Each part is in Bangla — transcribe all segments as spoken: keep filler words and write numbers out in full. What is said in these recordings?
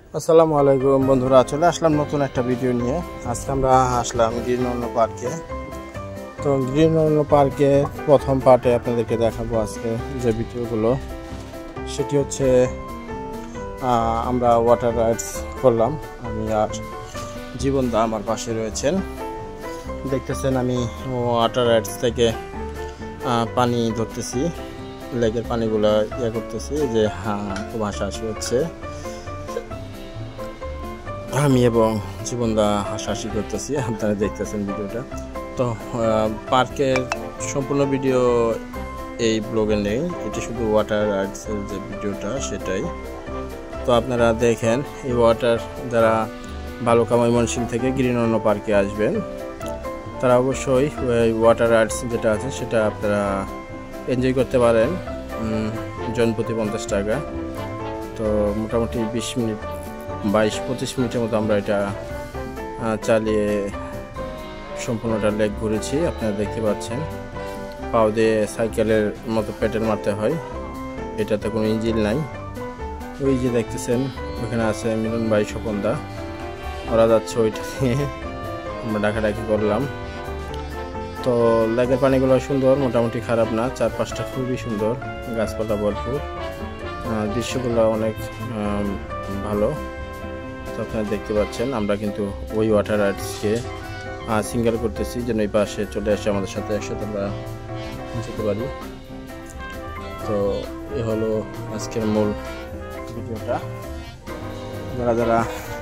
আসসালামু আলাইকুম বন্ধুরা, চলে আসলাম নতুন একটা ভিডিও নিয়ে। আজকে আমরা আসলাম গ্রিন অরণ্য পার্কে। তো গ্রিন অরণ্য পার্কে প্রথম পার্টে আপনাদেরকে দেখাবো আজকে যে ভিডিওগুলো, সেটি হচ্ছে আমরা ওয়াটার রাইডস করলাম। আমি আর জীবনদা আমার পাশে রয়েছেন, দেখতেছেন আমি ওয়াটার রাইডস থেকে পানি ধরতেছি, লেকের পানিগুলো ইয়ে করতেছি, যে হ্যাঁ খুব হাসাহাসি হচ্ছে। আমি এবং জীবনদা হাসাহাসি করতেছি, আপনারা দেখতেছেন ভিডিওটা। তো পার্কের সম্পূর্ণ ভিডিও এই ব্লগে নেই, এটি শুধু ওয়াটার রাইডসের যে ভিডিওটা সেটাই। তো আপনারা দেখেন, এই ওয়াটার যারা ভালুকা ময়মনসিংহ থেকে গ্রিন অরণ্য পার্কে আসবেন তারা অবশ্যই ওয়াটার রাইডস যেটা আছে সেটা আপনারা এনজয় করতে পারেন জন প্রতি পঞ্চাশ টাকা। তো মোটামুটি বিশ মিনিট বাইশ পঁচিশ মিনিটের মতো আমরা এটা চালিয়ে সম্পূর্ণটা লেক ঘুরেছি। আপনারা দেখতে পাচ্ছেন পাও দিয়ে সাইকেলের মতো পেডেল মারতে হয়, এটাতে কোনো ইঞ্জিন নাই। ওই যে দেখতেছেন ওখানে আছে মিলন ভাই, স্বপনদা, ওরা যাচ্ছে ওইটা নিয়ে, আমরা ডাকাডাকি করলাম। তো লেকের পানিগুলো সুন্দর, মোটামুটি খারাপ না, চারপাশটা খুবই সুন্দর, গাছপালা ভরপুর, দৃশ্যগুলো অনেক ভালো। তো আপনারা দেখতে পাচ্ছেন আমরা কিন্তু ওই ওয়াটার রাইডসকে সিঙ্গেল করতেছি যেন এই পাশে চলে আসে আমাদের সাথে একসাথে আমরা যেতে পারি। তো এ হলো আজকের মূল ভিডিওটা। যারা যারা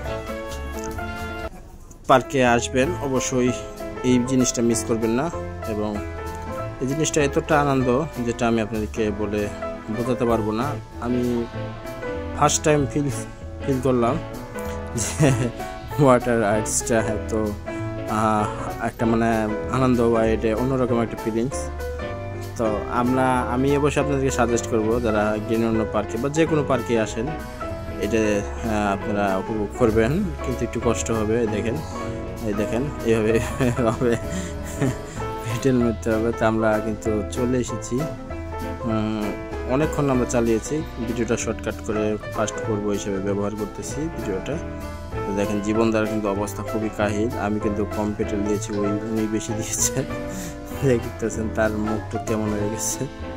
পার্কে আসবেন অবশ্যই এই জিনিসটা মিস করবেন না, এবং এই জিনিসটা এতটা আনন্দ যেটা আমি আপনাদেরকে বলে বোঝাতে পারবো না। আমি ফার্স্ট টাইম ফিল ফিল করলাম যে ওয়াটার রাইডসটা এত একটা মানে আনন্দ বা এটা অন্যরকম একটা ফিলিংস। তো আমরা আমি অবশ্যই আপনাদেরকে সাজেস্ট করব যারা গ্রিন অরণ্য পার্কে বা যে কোনো পার্কে আসেন এটা আপনারা উপভোগ করবেন, কিন্তু একটু কষ্ট হবে। দেখেন এই দেখেন এইভাবে হবে পেটেল মারতে হবে। তো আমরা কিন্তু চলে এসেছি, অনেকক্ষণ আমরা চালিয়েছি, ভিডিওটা শর্টকাট করে ফাস্ট পর্ব হিসেবে ব্যবহার করতেছি ভিডিওটা। তো দেখেন জীবনদার কিন্তু অবস্থা খুবই কাহিল, আমি কিন্তু কম পেট্রোল দিয়েছি, ওই উনি বেশি দিয়েছে, দেখতেছেন তার মুখটা কেমন হয়ে গেছে।